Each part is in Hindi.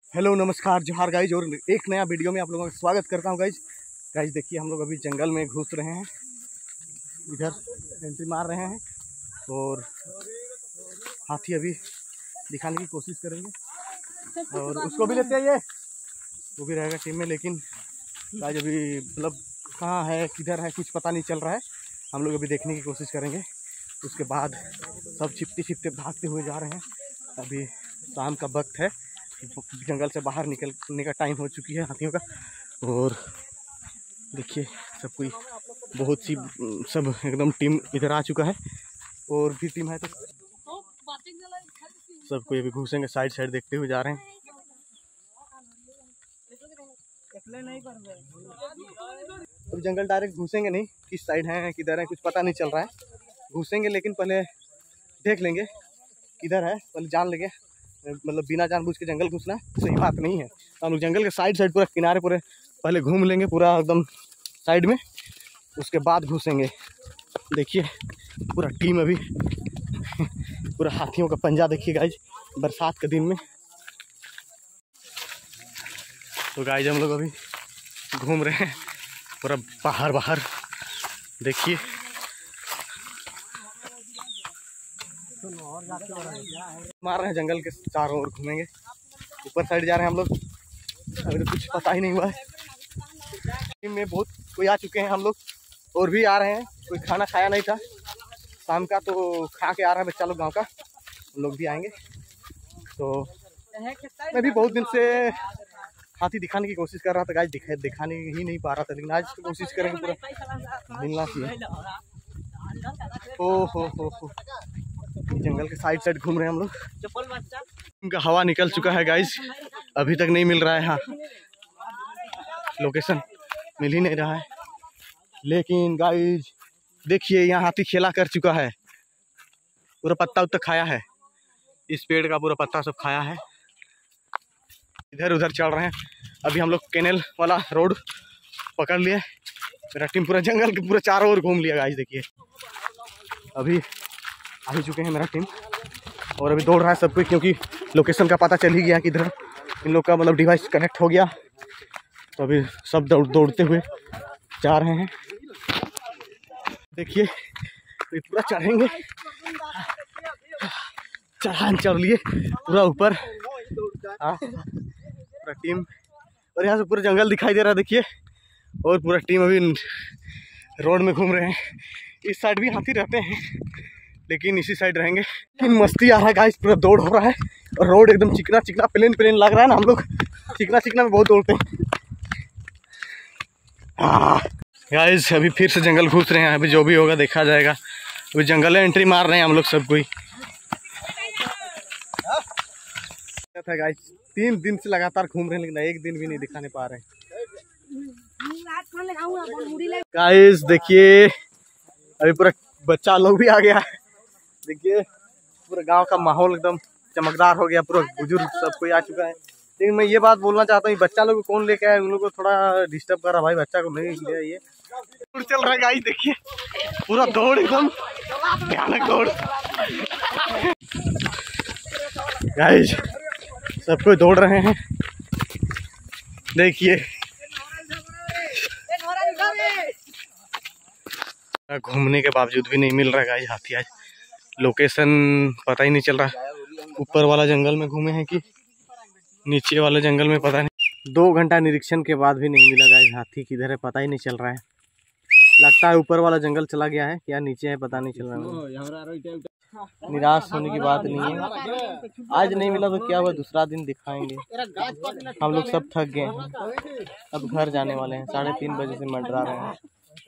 हेलो नमस्कार जोहार गाइज, और एक नया वीडियो में आप लोगों का स्वागत करता हूं गाइज देखिए, हम लोग अभी जंगल में घुस रहे हैं, इधर एंट्री मार रहे हैं और हाथी अभी दिखाने की कोशिश करेंगे और उसको भी लेते आइए, वो भी रहेगा टीम में। लेकिन गाइज अभी मतलब कहाँ है किधर है कुछ पता नहीं चल रहा है, हम लोग अभी देखने की कोशिश करेंगे। उसके बाद सब छिपते छिपते भागते हुए जा रहे हैं। अभी शाम का वक्त है, जंगल से बाहर निकलने का टाइम हो चुकी है हाथियों का। और देखिए सब कोई बहुत सी सब एकदम टीम इधर आ चुका है और भी टीम है, तो सब कोई अभी घुसेंगे। साइड साइड देखते हुए जा रहे हैं। तो जंगल डायरेक्ट घुसेंगे नहीं, किस साइड है किधर है कुछ पता नहीं चल रहा है। घुसेंगे लेकिन पहले देख लेंगे किधर है, पहले जान लेंगे। मतलब बिना जानबूझ के जंगल घुसना सही बात नहीं है। तो हम लोग जंगल के साइड साइड पूरा किनारे पूरे पहले घूम लेंगे पूरा एकदम साइड में, उसके बाद घुसेंगे। देखिए पूरा टीम अभी पूरा हाथियों का पंजा देखिए गाइज, बरसात के दिन में। तो गाइज हम लोग अभी घूम रहे हैं पूरा बाहर देखिए। मार रहे हैं जंगल के चारों ओर, घूमेंगे। ऊपर साइड जा रहे हैं हम लोग, अभी तो कुछ पता ही नहीं हुआ है। टीम में बहुत कोई आ चुके हैं, हम लोग और भी आ रहे हैं। कोई खाना खाया नहीं था शाम का, तो खा के आ रहा है बच्चा लोग गांव का, हम लोग भी आएंगे। तो मैं भी बहुत दिन से हाथी दिखाने की कोशिश कर रहा था गाइस, दिखाने ही नहीं पा रहा था, लेकिन आज कोशिश करेंगे पूरा मिलना चाहिए। हो जंगल के साइड साइड घूम रहे हैं हम लोग। उनका हवा निकल चुका है गाइस, अभी तक नहीं मिल रहा है। हाँ, लोकेशन मिल ही नहीं रहा है। लेकिन गाइस देखिए यहाँ हाथी खेला कर चुका है, पूरा पत्ता उत्ता खाया है, इस पेड़ का पूरा पत्ता सब खाया है। इधर उधर चल रहे हैं। अभी हम लोग कैनेल वाला रोड पकड़ लिए। मेरा टीम पूरा जंगल के पूरा चारों ओर घूम लिया गाइस। देखिए अभी आ ही चुके हैं मेरा टीम, और अभी दौड़ रहा है सब कोई, क्योंकि लोकेशन का पता चल ही गया कि इधर इन लोग का मतलब डिवाइस कनेक्ट हो गया। तो अभी सब दौड़ते हुए जा रहे हैं। देखिए अभी पूरा चढ़ेंगे, चढ़ान चढ़ लिए पूरा ऊपर। पूरा टीम, और यहाँ से पूरा जंगल दिखाई दे रहा है देखिए। और पूरा टीम अभी रोड में घूम रहे हैं। इस साइड भी हाथी रहते हैं, लेकिन इसी साइड रहेंगे। लेकिन मस्ती आ रहा है गाइस, पूरा दौड़ हो रहा है और रोड एकदम चिकना चिकना प्लेन लग रहा है ना। हम लोग चिकना में बहुत दौड़ते हैं गाइस। अभी फिर से जंगल घुस रहे हैं, अभी जो भी होगा देखा जाएगा। अभी जंगल में एंट्री मार रहे हैं हम लोग सब कोई। गाइस 3 दिन से लगातार घूम रहे हैं, लेकिन एक दिन भी नहीं दिखाने पा रहे हैं गाइस। देखिए अभी पूरा बच्चा लोग भी आ गया है। देखिए पूरा गांव का माहौल एकदम चमकदार हो गया, पूरा बुजुर्ग सब कोई आ चुका है। लेकिन मैं ये बात बोलना चाहता हूँ, बच्चा लोग को कौन लेके आया, उन लोग को थोड़ा डिस्टर्ब कर रहा भाई, बच्चा को नहीं ले आइए। चल रहा है गाइस, देखिए पूरा दौड़ एकदम भयानक दौड़ गाइस, सब कोई दौड़ रहे हैं। देखिए घूमने के बावजूद भी नहीं मिल रहा गाइस हाथी। आज लोकेशन पता ही नहीं चल रहा, ऊपर वाला जंगल में घूमे हैं कि नीचे वाले जंगल में पता नहीं। 2 घंटा निरीक्षण के बाद भी नहीं मिला गाइस हाथी, किधर है पता ही नहीं चल रहा है। लगता है ऊपर वाला जंगल चला गया है या नीचे है पता नहीं चल रहा है। निराश होने की बात नहीं है, आज नहीं मिला तो क्या हुआ, दूसरा दिन दिखाएंगे। हम लोग सब थक गए हैं, अब घर जाने वाले हैं। 3:30 बजे से मंडरा रहे हैं।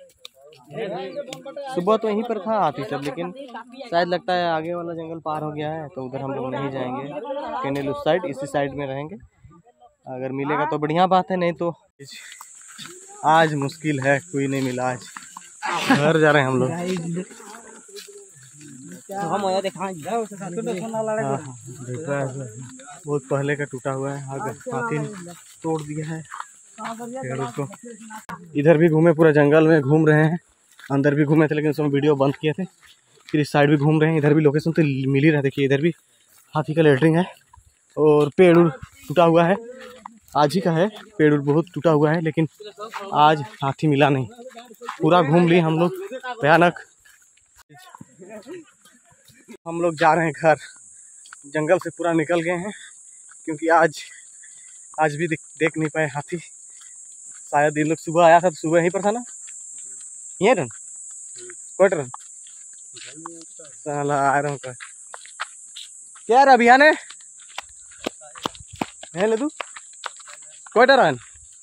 सुबह तो यहीं पर था हाथी सब, लेकिन शायद लगता है आगे वाला जंगल पार हो गया है, तो उधर हम लोग नहीं जाएंगे। कैनेल उस साइड, इसी साइड में रहेंगे। अगर मिलेगा तो बढ़िया बात है, नहीं तो आज मुश्किल है, कोई नहीं मिला। आज घर जा रहे हैं हम लोग। बहुत पहले का टूटा हुआ है, हाथी ने तोड़ दिया है उसको। इधर भी घूमे, पूरा जंगल में घूम रहे हैं। अंदर भी घूमे थे, लेकिन उसमें वीडियो बंद किए थे। फिर इस साइड भी घूम रहे हैं, इधर भी लोकेशन तो मिल ही रहा है। देखिए इधर भी हाथी का लेटरिंग है और पेड़ टूटा हुआ है, आज ही का है। पेड़ बहुत टूटा हुआ है, लेकिन आज हाथी मिला नहीं। पूरा घूम लिए हम लोग, भयानक। हम लोग जा रहे हैं घर, जंगल से पूरा निकल गए हैं, क्योंकि आज भी देख नहीं पाए हाथी। शायद ये लोग सुबह आया था तो सुबह यहीं पर था ना, यहीं रन कोट रन साला आ रहा हूँ। क्या रहा अभियान है ले तू कोटा रन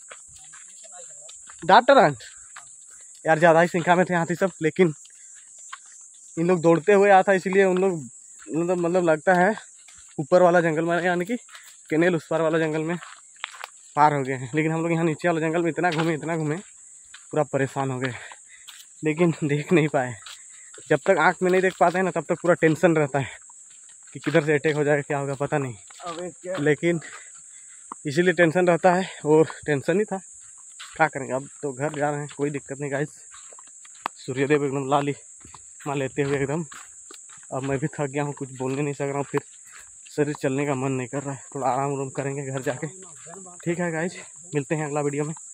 डॉक्टर रन यार, ज़्यादा ही संख्या में थे हाथी सब, लेकिन इन लोग दौड़ते हुए आया था, इसलिए उन लोग मतलब लगता है ऊपर वाला जंगल में, यानी कि केनेल उस पार वाला जंगल में पार हो गए हैं। लेकिन हम लोग यहाँ नीचे वाला जंगल में इतना घूमे पूरा परेशान हो गए, लेकिन देख नहीं पाए। जब तक आँख में नहीं देख पाते हैं ना, तब तक पूरा टेंशन रहता है कि किधर से अटैक हो जाएगा, क्या होगा पता नहीं। लेकिन इसीलिए टेंशन रहता है, और टेंशन ही था, क्या करेंगे। अब तो घर जा रहे हैं, कोई दिक्कत नहीं गाइस। सूर्यदेव एकदम लाली माँ लेते हुए एकदम। अब मैं भी थक गया हूँ, कुछ बोलने नहीं सक रहा हूँ, फिर शरीर चलने का मन नहीं कर रहा है। थोड़ा आराम करेंगे घर जाके। ठीक है गाइस, मिलते हैं अगला वीडियो में।